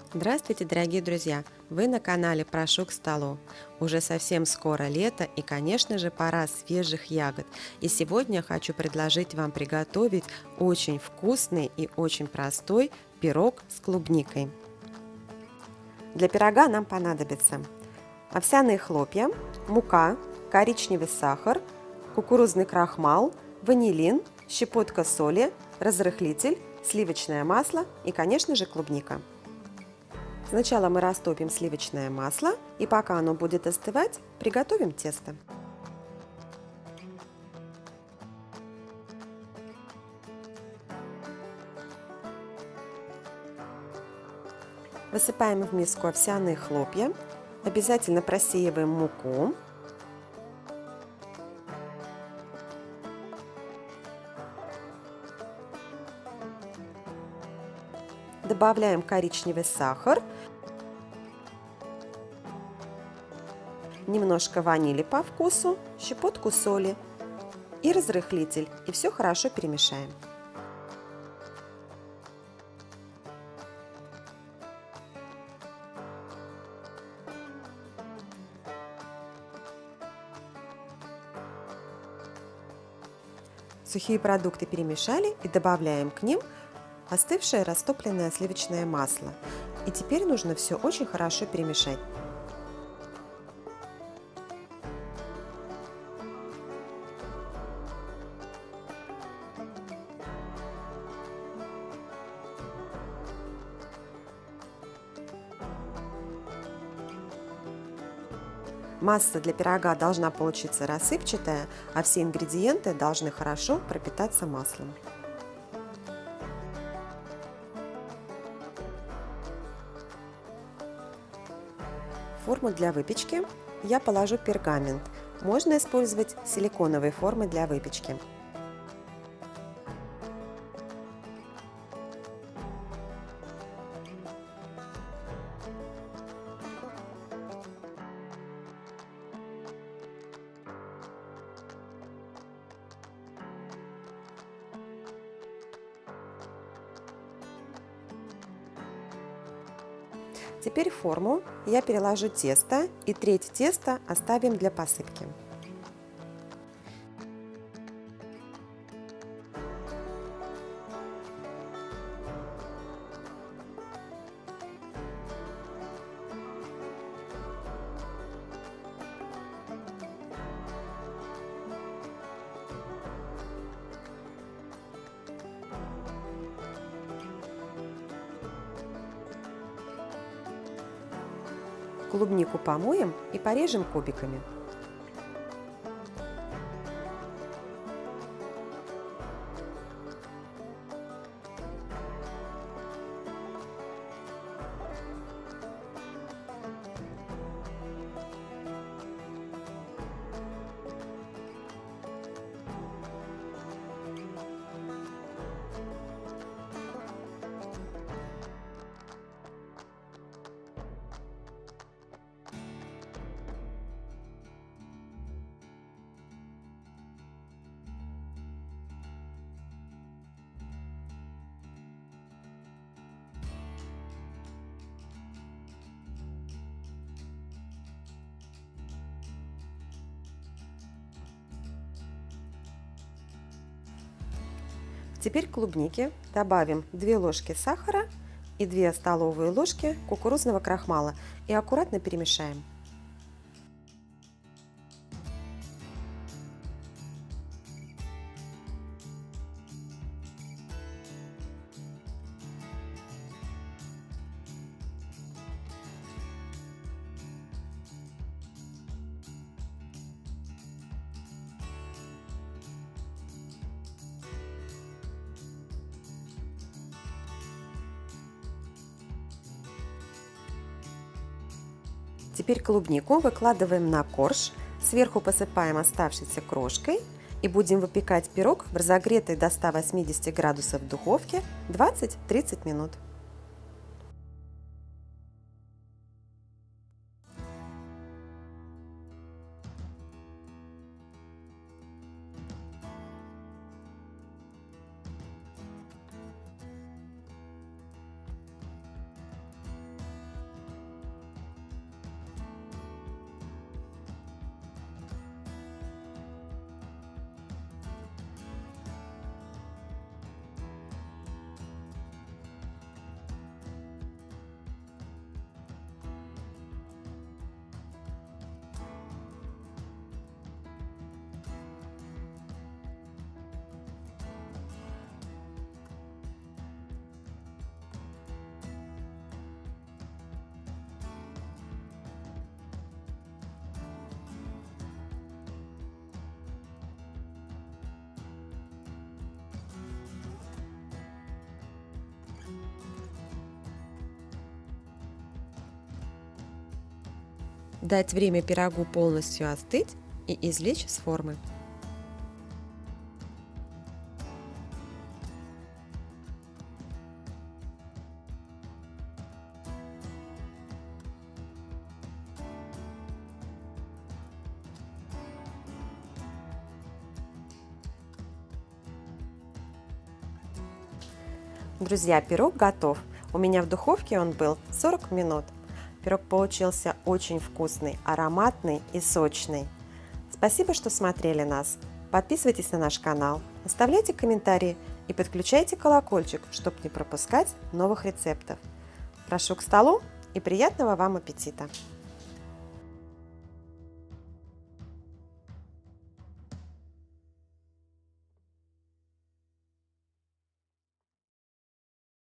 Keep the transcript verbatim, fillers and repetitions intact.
Здравствуйте, дорогие друзья! Вы на канале «Прошу к столу». Уже совсем скоро лето и, конечно же, пора свежих ягод. И сегодня я хочу предложить вам приготовить очень вкусный и очень простой пирог с клубникой. Для пирога нам понадобится овсяные хлопья, мука, коричневый сахар, кукурузный крахмал, ванилин, щепотка соли, разрыхлитель, сливочное масло и, конечно же, клубника. Сначала мы растопим сливочное масло, и пока оно будет остывать, приготовим тесто. Высыпаем в миску овсяные хлопья, обязательно просеиваем муку. Добавляем коричневый сахар, немножко ванили по вкусу, щепотку соли и разрыхлитель, и все хорошо перемешаем. Сухие продукты перемешали и добавляем к ним остывшее растопленное сливочное масло. И теперь нужно все очень хорошо перемешать. Масса для пирога должна получиться рассыпчатая, а все ингредиенты должны хорошо пропитаться маслом. В форму для выпечки я положу пергамент. Можно использовать силиконовые формы для выпечки. Теперь в форму я переложу тесто, и треть теста оставим для посыпки. Клубнику помоем и порежем кубиками. Теперь к клубнике добавим две ложки сахара и две столовые ложки кукурузного крахмала и аккуратно перемешаем. Теперь клубнику выкладываем на корж, сверху посыпаем оставшейся крошкой и будем выпекать пирог в разогретой до ста восьмидесяти градусов духовке двадцать-тридцать минут. дать время пирогу полностью остыть и извлечь с формы. Друзья, пирог готов. У меня в духовке он был сорок минут. Пирог получился очень вкусный, ароматный и сочный. Спасибо, что смотрели нас. Подписывайтесь на наш канал, оставляйте комментарии и подключайте колокольчик, чтобы не пропускать новых рецептов. Прошу к столу и приятного вам аппетита!